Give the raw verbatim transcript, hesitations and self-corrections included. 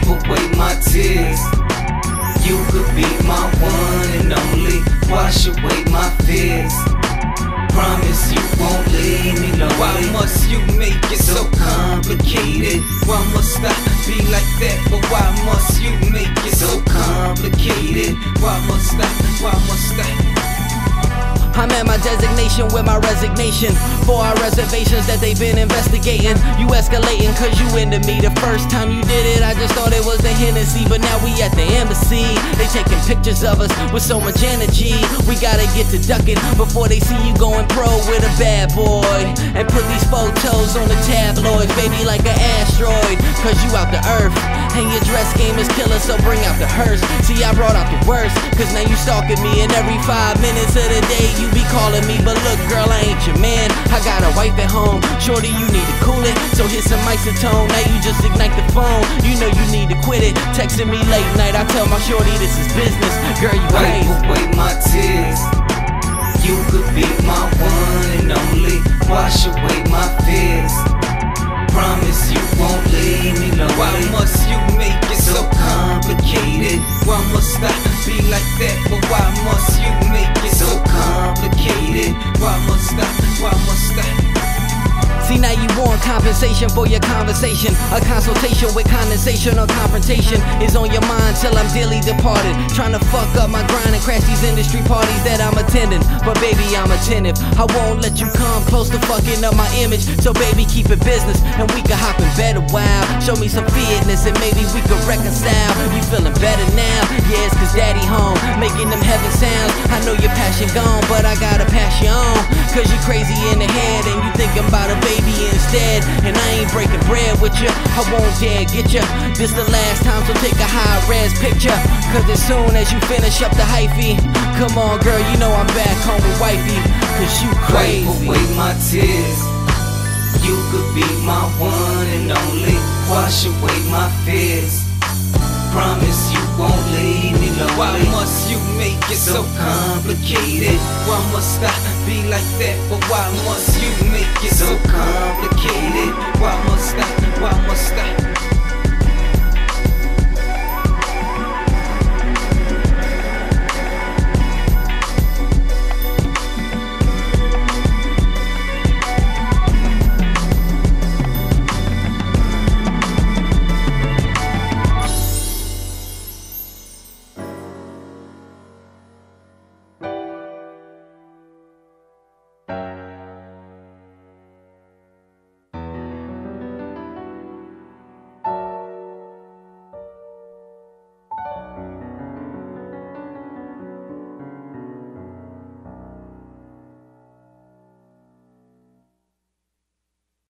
Wipe away my tears. You could be my one and only. Wash away my fears. Promise you won't leave me lonely. Why must you make it so complicated? Why must I be like that? But why must you make it so complicated? Why must I? Why must I? I'm at my designation with my resignation for our reservations that they've been investigating. You escalating cause you into me. The first time you did it, I just thought it was the Hennessy. But now we at the embassy. They taking pictures of us with so much energy. We gotta get to ducking before they see you going pro with a bad boy. And put these photos on the tabloids, baby, like an asteroid. Cause you out the earth, and your dress game is killer, so bring out the hearse. See, I brought out the worst, cause now you stalking me. And every five minutes of the day you be calling me. But look, girl, I ain't your man. I got a wife at home. Shorty, you need to cool it, so hit some isotone. Now you just ignite the phone. You know you need to quit it. Texting me late night, I tell my shorty this is business. Girl, you crazy. Wipe away my tears. You could be my one and only. Wash away my fears. Promise you won't leave me lonely. Why must you make it so complicated? Why must I be like that? But why must you make it so complicated? Why must I? Why must I? See, now you want compensation for your conversation. A consultation with condensation or confrontation is on your mind till I'm dearly departed. Trying to fuck up my grind and crash these industry parties that I'm attending. But baby, I'm attentive. I won't let you come close to fucking up my image. So baby, keep it business and we can hop in bed a while. Show me some fitness and maybe we could reconcile. You feeling better now? Yeah, it's cause daddy home, making them heaven sounds. I know your passion gone, but I gotta pass you on. Cause you crazy in the head and you thinking about a baby instead. And I ain't breaking bread with you, I won't dare get you. This the last time, so take a high res picture. Cause as soon as you finish up the hyphy, come on girl, you know I'm back home with wifey. Cause you crazy. Wipe away my tears. You could be my one and only. Wash away my fears. Promise you won't leave me lonely. Why must you make it so complicated? Why must I be like that? But why must you make it so complicated? Why must I? Why must I?